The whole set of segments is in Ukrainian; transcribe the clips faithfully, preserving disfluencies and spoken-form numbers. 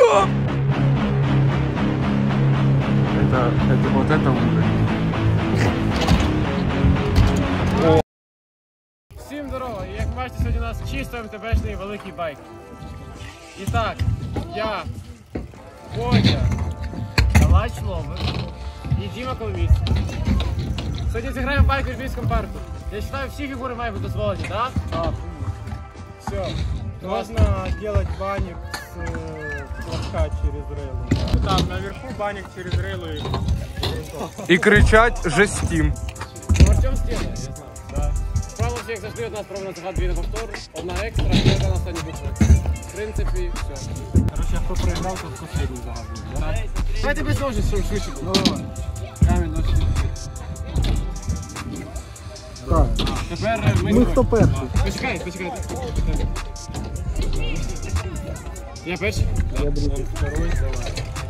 Это, это, вот это уровень. Всім здорово! І як бачите, сьогодні у нас чисто ем те бешний великий байк. І так, я, Бодя, Калач Ловик і Діма Коломійський. Сьогодні зіграємо в байку в Львівському парку. Я вважаю, всі фігури мають бути дозволені, так? Так. Все. Можно делать банник с э, флажка через рейлу. Там наверху банник через рейлу и... І кричать «Жестім». Ну, Артем сделає, я знаю. Да. Правило всі, як завжди, одна спроба на загад, дві на повтор, одна екстра, і одна на останній букву. В принципі, все. Короче, хто проіграв, то последний загадує. Давайте без ножниць, щоб швидше було. Камінь, ножниці. Так. Тепер ми... Ми хто перший? Почекайте, почекайте. Я перший? Я другий. Второй, давай.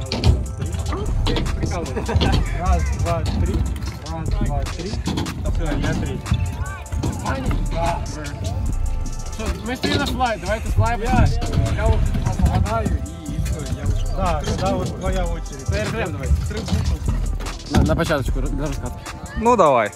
Прикалывай. Раз, два, три. Раз, два, три. Да все, я третий. Да. Що, ми стоїмо на слайд, давайте слайд. Я, я вас нагадаю і, і все, я вже... Да, когда вот твоя очередь. Перегрем давай. На, на початочку, для розкату. Ну давай.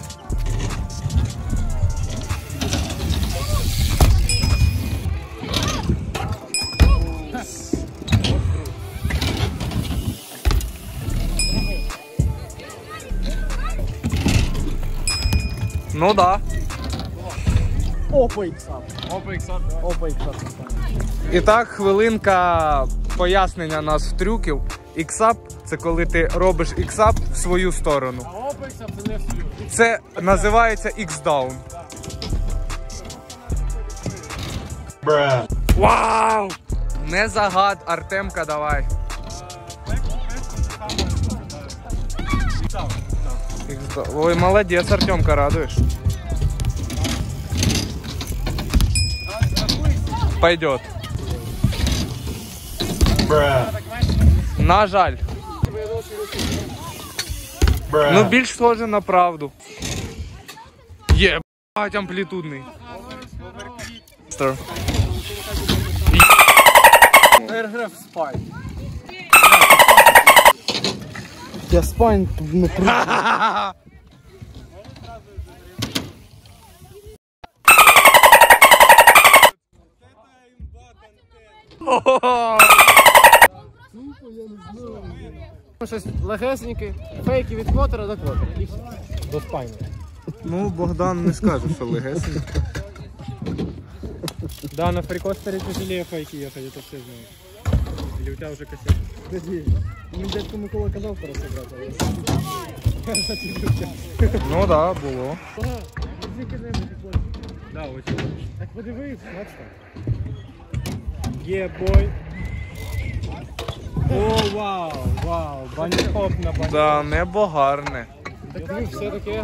Ну да. Опа, иксап. Опа, іксап. Опа, иксап. І так, хвилинка пояснення нас трюків. Іксап – це коли ти робиш іксап в свою сторону. А опа, іксап це не в свою. Це називається іксдаун. Вау! Не загад, Артемка, давай. Іксдаун. Ой, молодець, Артемка, радуєш. Пойдет. На жаль. Ну більш схоже на правду. Єбать, амплітудний. Airgraph Spine. Я спайн не круто. Щось легесеньке, фейки від квотера до квотера. І все. До спайна. Ну, Богдан не скаже, що легесенько. Да, на фрикостере тяжелее фейки ехать, это все знают. Или у тебя уже кассета? Подожди, ну дядька Микола казав пора собрати. Ну да, було. Да, очень. Так подивись, бачите. Є, бой. О, вау, вау, бані-хоп на бані. Да, небо гарне. Так ви все таке.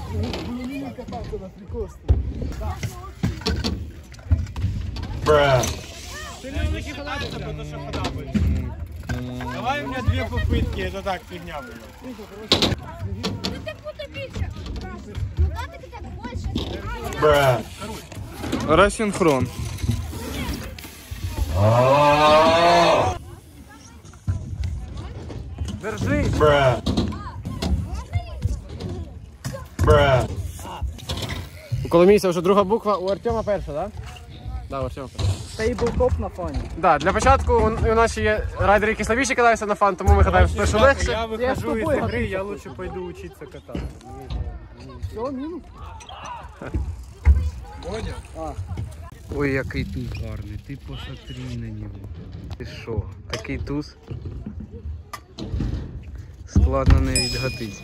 Давай у меня две попытки, это так фигня была. Как будто більше. Ну да, так і так більше. Розсинхрон. Держи. У Коломійця вже друга буква, у Артема перша, так? Да, у Артема перша. Стейблтоп на фоні. Да, для початку у, у нас ще є райдери, які слабіші катаються на фан, тому ми катаємо спершу легше. Я выхожу из игры, я лучше пойду учиться кататься. Все, мінус. Ой, який туз гарний, ти посмотри на нього. Ти що, такий туз? Складно не відгатись.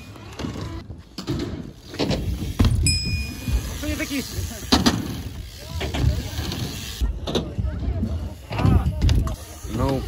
Що не такі? Ноуп.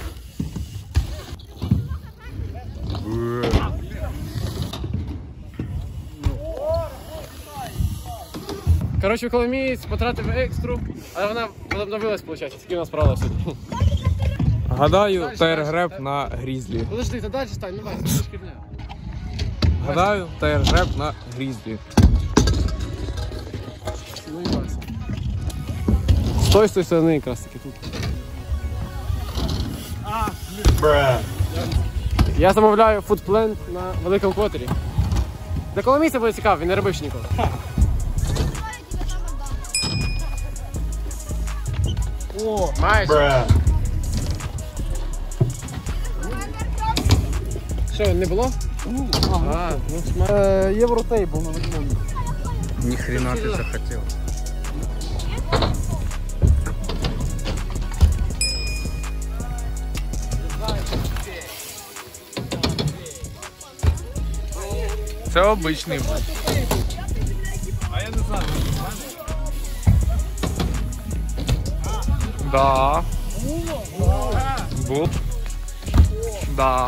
Коротше, Коломієць потратив екстру, але вона обновилась, виходить. Такі у нас правила сьогодні. Гадаю, тайр-греб на грізлі. Подожди, та далі стань, ну бачиш, це шкірня. Гадаю, тайр-греб на грізлі. Ну і бачиш. З тої сторони якраз таки тут. А, Я замовляю фудплент на великому котері. Для кого місця буде цікаво, він не робив ще ніколи. О, Майже. Що, не було? А, ну смак. е, Євротейбл на виконанні. Ніхрена ти захотів. Це обичний. А я не знаю. Да. Був. Да.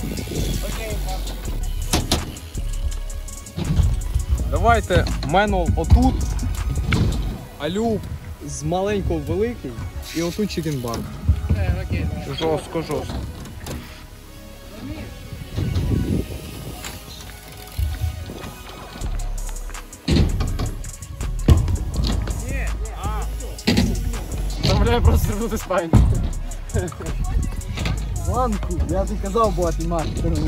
Давайте мену отут, а Люб з маленького в великий і отут чикенбар. Е, окей, давай. Жорстко, жорстко. Замовляю просто звернути спальню. Ланку, я тобі казав була мати.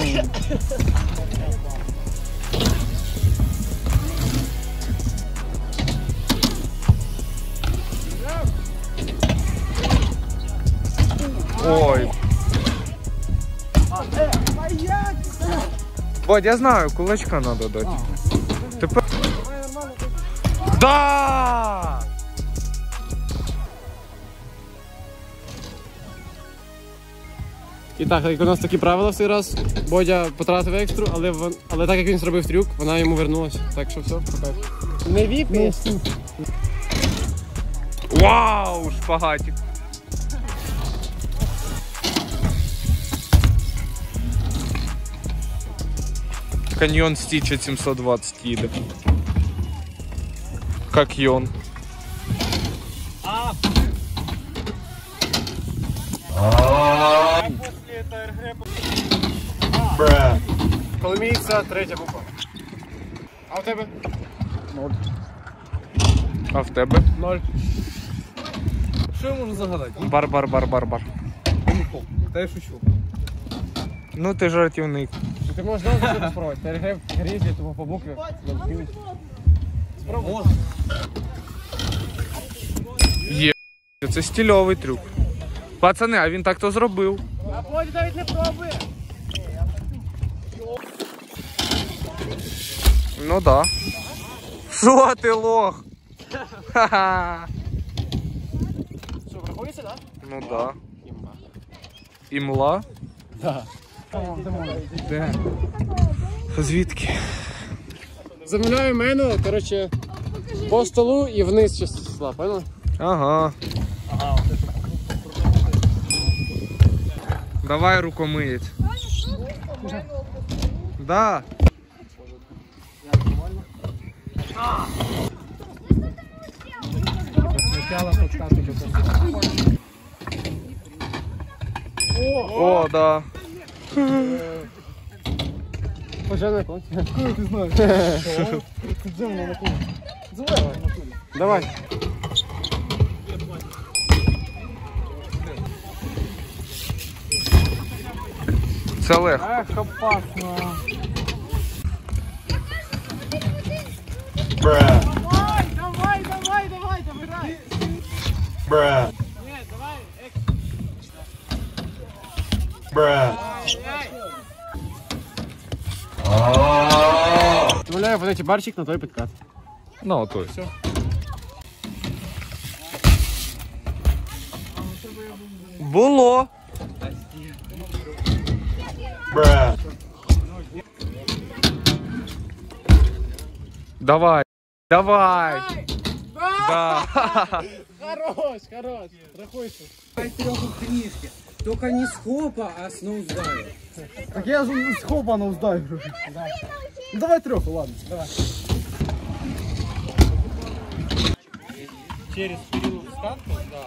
Ой. Бодь, я знаю, кулачка надо дати. Тепер... Да! І так, як у нас такі правила в цей раз, Бодя потратив екстру, але, вон, але так як він зробив трюк, вона йому вернулась. Так що все, пока. Не віпи. Вау, шпагатик. Каньйон Стіча сімсот двадцять їде. Как йон. Коломійця, третя буква. А у тебе? А в тебе? Ноль. Що я можу загадати? Бар, бар, бар, бар, бар. Та я шучу. Ну ти жартівник. Ти можеш знову щось спробувати. Перегрев грізлі, тому по букві. Спробуй. Є. Це стильовий трюк. Пацани, а він так то зробив. А Бодя навіть не пробує. Ну да. Що ти лох? Ха-ха. Що, врахується, так? Ну да. Імла? Так. Де? Звідки? Замовляю мену, коротше, по столу і вниз числа, понял? Ага. Давай рукомиєць. Да. О, да. Пожалуй, конь. Кого ти знаєш? Тут земля на кухні. Зелена на кухні. Давай. Це легко. Ах, опасно. Давай, давай, давай, давай, давай. Bruh. Ні, давай, екс. Bruh. Замовляю вот эти барчик на той підкат. Ну, то есть. Було. Bruh. Давай. Давай. Да. Хорош, хорош. Рахуйся. Только не с хопа, а с ноуздайва. Так я ж з хопа на уздаю. Ну давай трьоху, ладно. Давай. Через период скатку, да.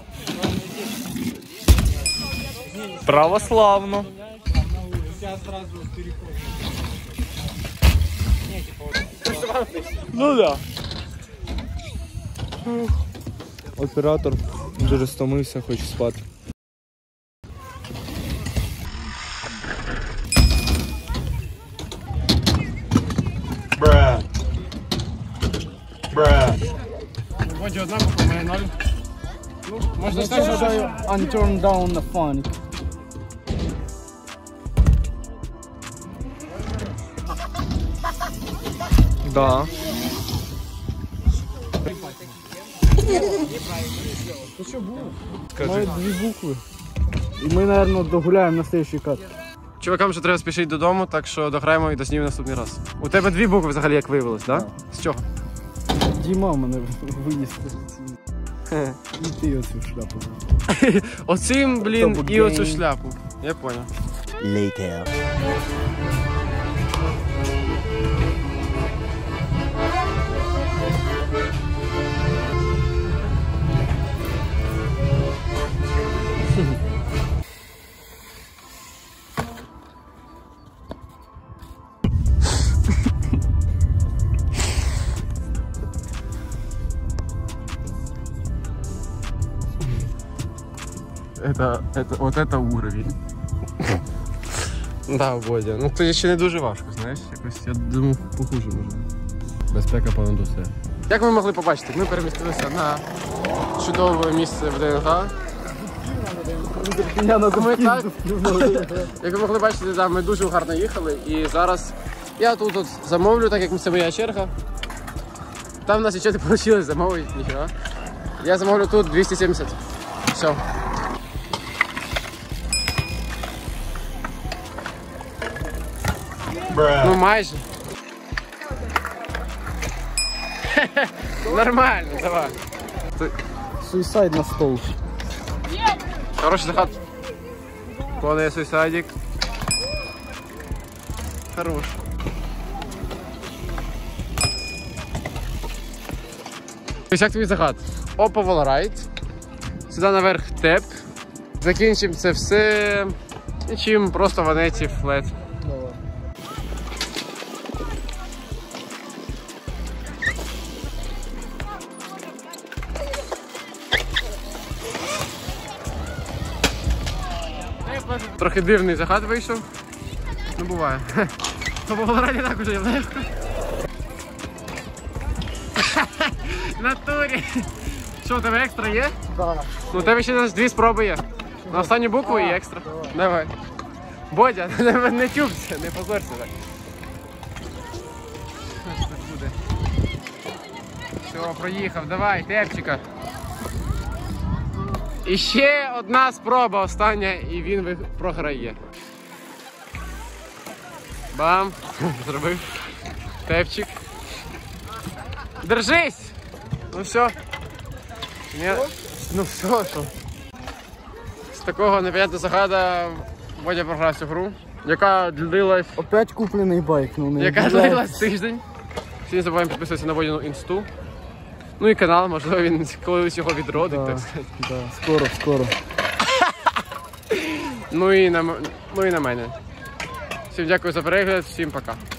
Православно. Сейчас сразу переходит. Ну да. Оператор дуже стомився, хоче спати. Bruh. Воді одна буква, має ноль. Ну, можна так, що Unturned down the fun. Да. Ти що був? Скажи. Мають дві букви. І ми, мабуть, догуляємо на слідчий кат. Чувакам ще треба спішити додому, так що дограємо і доснімемо наступний раз. У тебе дві букви взагалі, як виявилось, так? Да? З чого? Діма мене виніс. І ти оцю шляпу. Оцим, блін, Тобто і оцю гейм. шляпу. Я понял. Later. Это, это, вот это уровень. Да, Бодя. Ну це ще не дуже важко, знаєш, якось я думав похуже можна. Безпека понад усе. Як ви могли побачити, ми перемістилися на чудове місце в ДНГ. Ми так, як ви могли бачити, да, ми дуже гарно їхали і зараз я тут от замовлю, так як це моя черга. Там в нас ще не вийшло замовити, ніхіра. Я замовлю тут двісті сімдесят. Все. Bruh. Ну майже. Нормально, давай. Суїсайд на стол. Хороший заход. Повний суїсайдик. Хорош. Ось як тобі заход? Опа, волрайт. Сюди наверх теп. Закінчимо це все нічим, просто ванеті флет. Трохи дивний заход вийшов. Ну буває. То по волраді так уже легко. В натурі. Що, у тебе екстра є? Так. Ну у тебе ще нас дві спроби є. На останню букву і екстра. Давай. Бодя, не, не тюбся, не позорься так. Що ж це буде? Все, проїхав, давай, тепчика. І ще одна спроба остання, і він ви- програє. Бам! Зробив. Тепчик. Держись! Ну все. Ні. Ну все, що. З такого непонятного заходу Бодя програв цю гру, яка длилась, Опять куплений байк, ну не яка гуляй. длилась тиждень. Всі не забуваємо підписуватися на Бодіну інсту. Ну і канал, можливо, він колись його відродить, Да, так сказати. да, скоро, скоро. Ну і на, м- ну і на мене. Всім дякую за перегляд, всім пока.